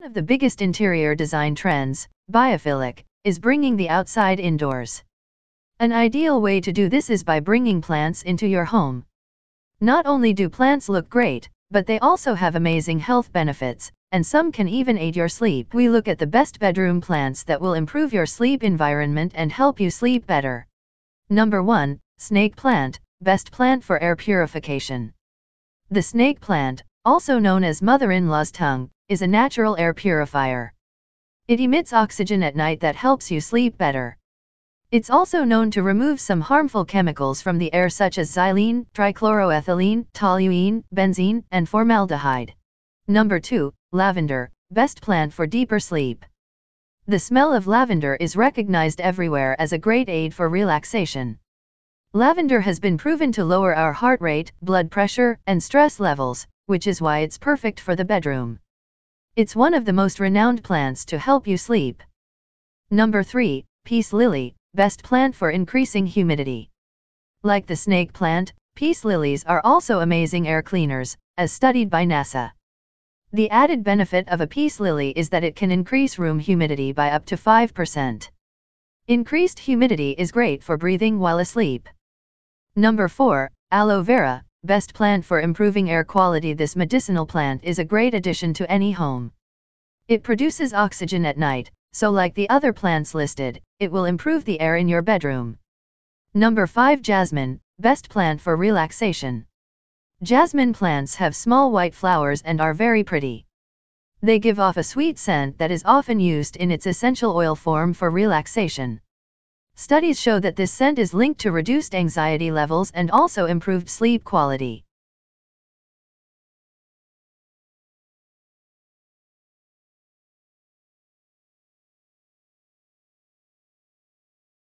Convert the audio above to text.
One of the biggest interior design trends, biophilic, is bringing the outside indoors. An ideal way to do this is by bringing plants into your home. Not only do plants look great, but they also have amazing health benefits, and some can even aid your sleep. We look at the best bedroom plants that will improve your sleep environment and help you sleep better. Number 1, snake plant, best plant for air purification. The snake plant, also known as mother-in-law's tongue, is a natural air purifier. It emits oxygen at night that helps you sleep better. It's also known to remove some harmful chemicals from the air such as xylene, trichloroethylene, toluene, benzene, and formaldehyde. Number 2, lavender, best plant for deeper sleep. The smell of lavender is recognized everywhere as a great aid for relaxation. Lavender has been proven to lower our heart rate, blood pressure, and stress levels, which is why it's perfect for the bedroom. It's one of the most renowned plants to help you sleep. Number 3, peace lily, best plant for increasing humidity. Like the snake plant, peace lilies are also amazing air cleaners, as studied by NASA. The added benefit of a peace lily is that it can increase room humidity by up to 5%. Increased humidity is great for breathing while asleep. Number 4, aloe vera, best plant for improving air quality. This medicinal plant is a great addition to any home. It produces oxygen at night, so like the other plants listed, it will improve the air in your bedroom. Number 5, jasmine, best plant for relaxation. Jasmine plants have small white flowers and are very pretty. They give off a sweet scent that is often used in its essential oil form for relaxation. Studies show that this scent is linked to reduced anxiety levels and also improved sleep quality.